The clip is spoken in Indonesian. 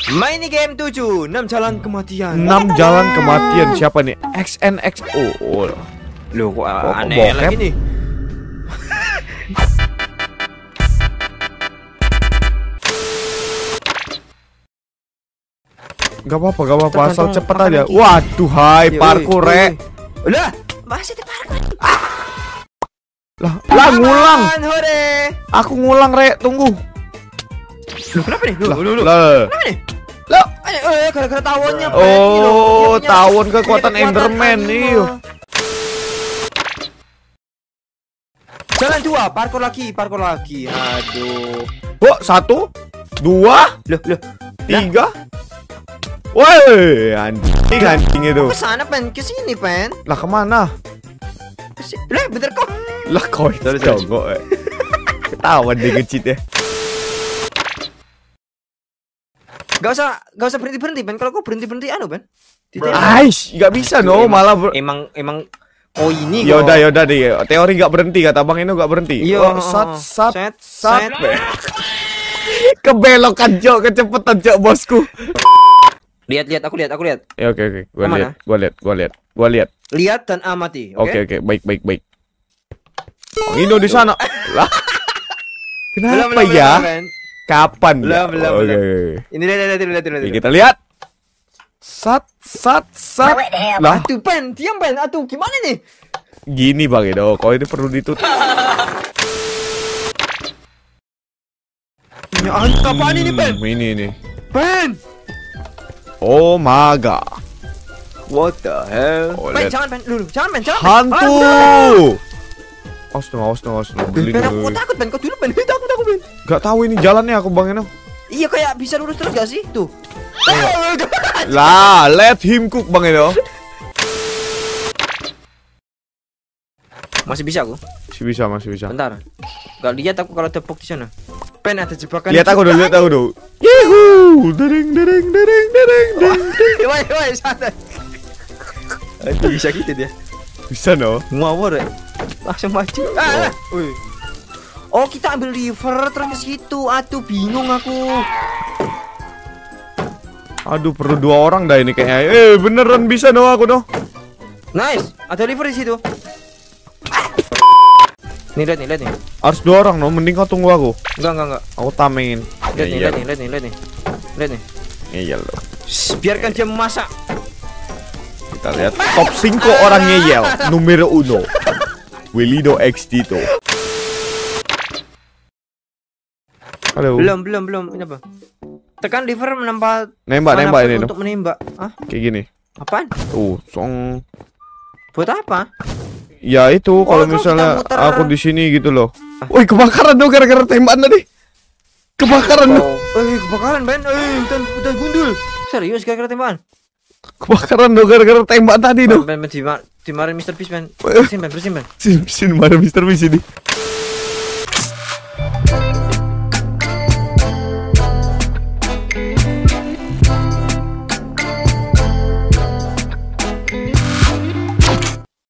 Main game 7, 6 jalan kematian. 6 jalan kematian. Siapa nih? XNXO. Oh. Loh kok aneh bokep? lagi nih. Gak apa-apa, asal cepet makan aja. lagi. Waduh, hai parkour, Rek. Udah, masih di parkour. Lah ngulang. Hore. Aku ngulang, Rek. Tunggu. Loh, kenapa nih? Loh. Lah. Kenapa nih? Loh. Gara-gara tawonnya. Oh, tawon kekuatan Enderman nih. Jalan 2, parkour lagi. Aduh. Oh, 1 2 Loh. 3. Woi, anjing itu. Ke sana, Pen. Ke sini, Pen. Lah kemana? Lah, bener kok. Lah kau congok. Ketahuan dia ngecit ya. Gak usah berhenti, Pen. Kalau kau berhenti anu, Pen. Aish, gak bisa no, malah emang oh ini kok. Yaudah deh. Teori gak berhenti kata Bang Eno, gak berhenti. Iya, Sat. Kebelokan Jok, kecepetan Jok bosku. Lihat, aku lihat. Ya oke. Gua lihat. Lihat dan amati, Oke, baik. Bang Eno di sana. Lah. Kenapa Belum, ya? Pen. Kapan? Belum. Oke. Ini lihat. Oke, kita lihat. Sat. Lah, Aduh, Pen, diam, Pen. Aduh, gimana nih? gini Bang Eno, kau ini perlu ditutup. Ya, apaan ini, Pen? Ini. Pen. Oh my god. What the hell? Oh, Pen, lihat. jangan, Pen. Dulu, jangan, Pen. Hantu. Awas dong. Beli Pen, aku dulu. takut, Pen. Kau dulu, Pen. Takut, Pen. Gak tahu ini jalannya aku Bang Eno. Iya, kayak bisa lurus terus gak sih? Tuh. Lah, let him cook Bang Eno. Masih bisa aku. Masih bisa. Bentar. Gak lihat aku kalau tepuk di sana. Pen, ada jebakan. Lihat aku dulu. Yuhu, dering. Woi, santai. Aduh, bisa gitu dia. Bisa no. Ngawur ya. Langsung maju. Wih. Oh, kita ambil river terus ke situ. Aduh, bingung aku. Aduh, perlu 2 orang dah ini kayaknya. Beneran bisa no aku no. Nice. Ada river di situ. Nih, lihat nih. Harus 2 orang no, mending kau tunggu aku. Enggak. Aku tamengin. Lihat nih. Ngeyel lo. Biarkan dia memasak. Kita lihat top 5 orang ngeyel. Numero 1. Willido X Tito. Halo. Belum. Ini apa? Tekan river menambah Nembak ini no. untuk menembak. Hah? Kayak gini. Apaan? Song. Buat apa? Ya itu kalau kalau misalnya kita muter. aku di sini gitu loh. Woi, kebakaran dong gara-gara tembakan tadi. Kebakaran dong. Kebakaran, Ben. Udah gundul. Serius gara-gara tembakan? Kebakaran dong gara-gara tembakan tadi dong. Ben, dimarahin Mr. Beast, Ben. Bersin, Ben. Sin marah Mr. Beast ini.